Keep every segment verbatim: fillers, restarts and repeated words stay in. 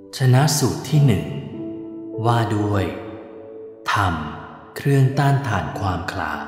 ชนะสูตรที่หนึ่งว่าด้วยธรรมเครื่องต้านทานความคลาด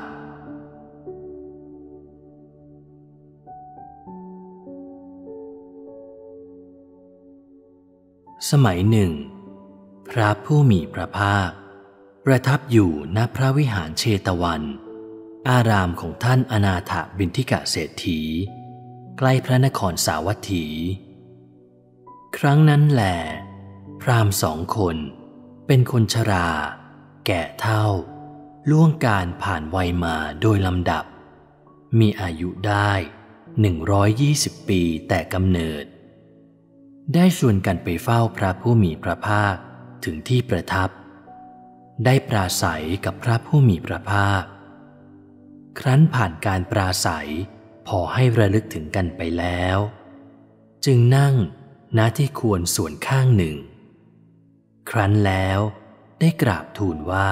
สมัยหนึ่งพระผู้มีพระภาคประทับอยู่ณพระวิหารเชตวันอารามของท่านอนาถบิณฑิกเศรษฐีใกล้พระนครสาวัตถี ครั้งนั้นแลพราหมณ์สองคนเป็นคนชราแก่เฒ่าล่วงการผ่านวัยมาโดยลำดับมีอายุได้หนึ่งร้อยยี่สิบปีแต่กำเนิดได้ชวนกันไปเฝ้าพระผู้มีพระภาคถึงที่ประทับได้ปราศัยกับพระผู้มีพระภาคครั้นผ่านการปราศัยพอให้ระลึกถึงกันไปแล้วจึงนั่งณที่ควรส่วนข้างหนึ่งครั้นแล้วได้กราบทูลว่า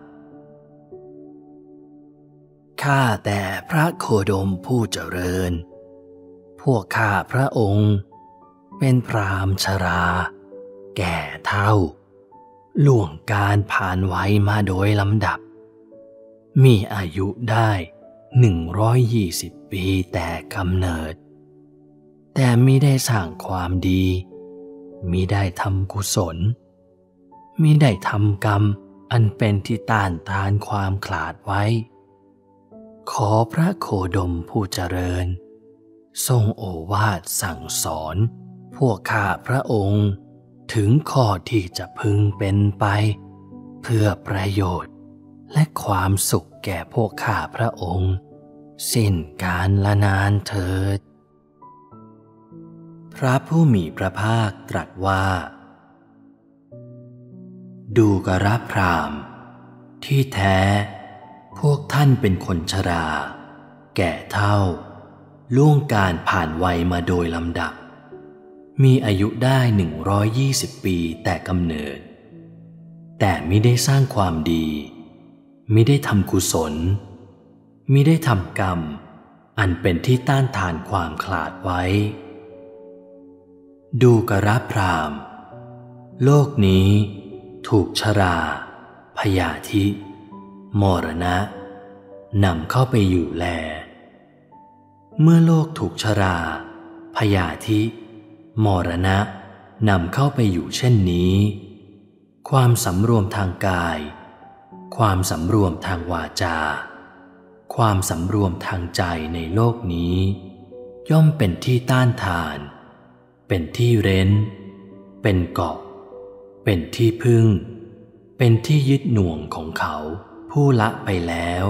ข้าแต่พระโคดมผู้เจริญพวกข้าพระองค์เป็นพราหมณ์ชราแก่เฒ่าล่วงการผ่านวัยมาโดยลำดับมีอายุได้หนึ่งร้อยยี่สิบปีแต่กำเนิดแต่มิได้สร้างความดีมิได้ทำกุศลมิได้ทำกรรมอันเป็นที่ต้านทานความขลาดไว้ขอพระโคดมผู้เจริญทรงโอวาทสั่งสอนพวกข้าพระองค์ถึงข้อที่จะพึงเป็นไปเพื่อประโยชน์และความสุขแก่พวกข้าพระองค์สิ้นกาลละนานเถิดพระผู้มีพระภาคตรัสว่าดูกรพราหมณ์ที่แท้พวกท่านเป็นคนชราแก่เฒ่าล่วงการผ่านวัยมาโดยลำดับมีอายุได้หนึ่งร้อยยี่สิบปีแต่กำเนิดแต่มิได้สร้างความดีมิได้ทำกุศลมิได้ทำกรรมอันเป็นที่ต้านทานความขลาดไว้ดูกรพราหมณ์โลกนี้ถูกชราพยาธิมรณะนำเข้าไปอยู่แลเมื่อโลกถูกชราพยาธิมรณะนำเข้าไปอยู่เช่นนี้ความสำรวมทางกายความสำรวมทางวาจาความสำรวมทางใจในโลกนี้ย่อมเป็นที่ต้านทานเป็นที่เร้นเป็นเกาะเป็นที่พึ่งเป็นที่ยึดหน่วงของเขาผู้ละไปแล้ว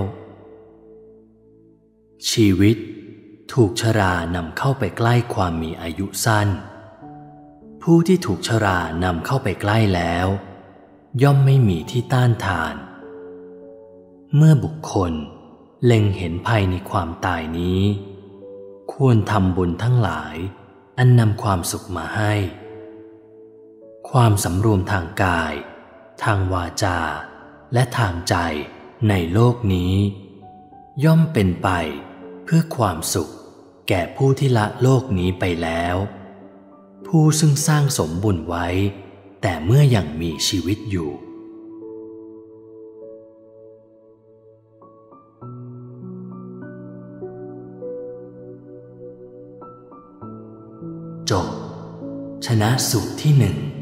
ชีวิตถูกชรานำเข้าไปใกล้ความมีอายุสั้นผู้ที่ถูกชรานำเข้าไปใกล้แล้วย่อมไม่มีที่ต้านทานเมื่อบุคคลเล็งเห็นภัยในความตายนี้ควรทำบุญทั้งหลายอันนำความสุขมาให้ความสำรวมทางกายทางวาจาและทางใจในโลกนี้ย่อมเป็นไปเพื่อความสุขแก่ผู้ที่ละโลกนี้ไปแล้วผู้ซึ่งสร้างสมบุญไว้แต่เมื่อยังมีชีวิตอยู่จบชนะสูตรที่หนึ่ง